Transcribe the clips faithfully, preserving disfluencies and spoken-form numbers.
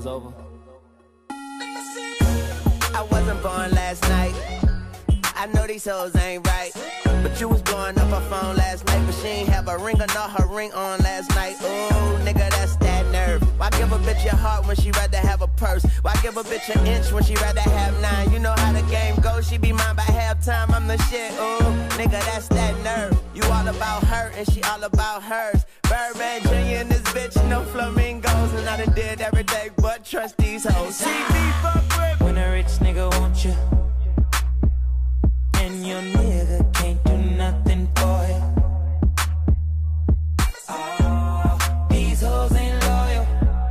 over. I wasn't born last night. I know these hoes ain't right, but you was blowing up her phone last night, but she ain't have a ring or not her ring on last night. Ooh, nigga, that's that nerve. Why give a bitch your heart when she rather have a purse? Why give a bitch an inch when she rather have nine? You know how the game goes, she be mine by halftime, I'm the shit. Ooh, nigga, that's that nerve. You all about her and she all about hers. Birdman Junior in this bitch, no flamingos, and I done did everything but trust these hoes. See me fuck with when a rich nigga want you, and your nigga can't do nothing for you. Oh, these hoes ain't loyal.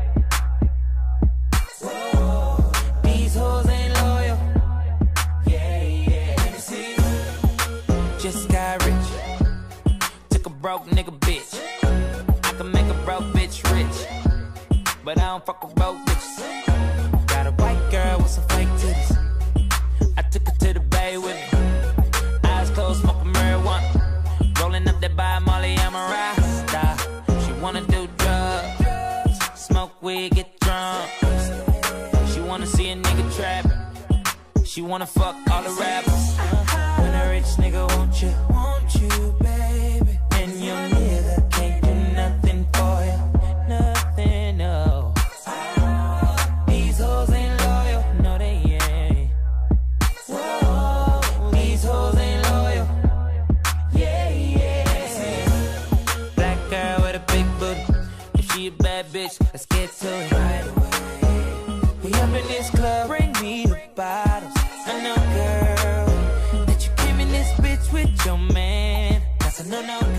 Whoa, these hoes ain't loyal. Yeah, yeah. Let me see. Just got rich, took a broke nigga bitch. I can make a broke bitch rich, but I don't fuck with broke bitches. Got a white girl with some fake titties. I took her to the bay with me. Eyes closed, smoking marijuana. Rolling up that by Molly, I'm a rasta. She wanna do drugs, smoke weed, get drunk. She wanna see a nigga trapping. She wanna fuck all the rappers. When a rich nigga want you, want you, baby, and your nigga can't do nothing for you, nothing, no. These hoes ain't loyal, no they ain't. Whoa, these hoes ain't loyal. Yeah, yeah. Black girl with a big booty. If she a bad bitch, let's get to it right away. We up in this club, bring me the bottles. I know, girl, that you came in this bitch with your man. That's a no-no.